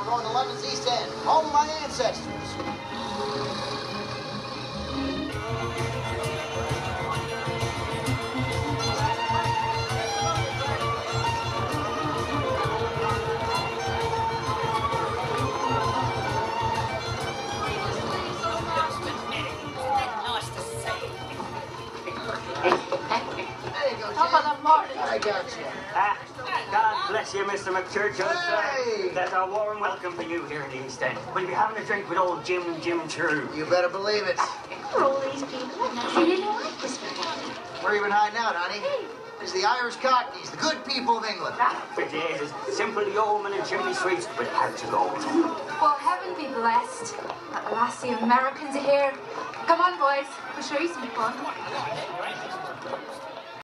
going to London's East End, home of my ancestors. I got you. God bless you, Mr. McChurchill. Hey! That's a warm welcome for you here in the East End. We'll be having a drink with old Jim True. You better believe it. Who are all these people? I've never seen anyone like this before. Where are you been hiding out, honey? This is the Irish Cockneys, the good people of England. For Jesus, simple yeomen and chimney sweeps, but hard to go. Well, heaven be blessed. At last the Americans are here. Come on, boys. We'll show you some fun.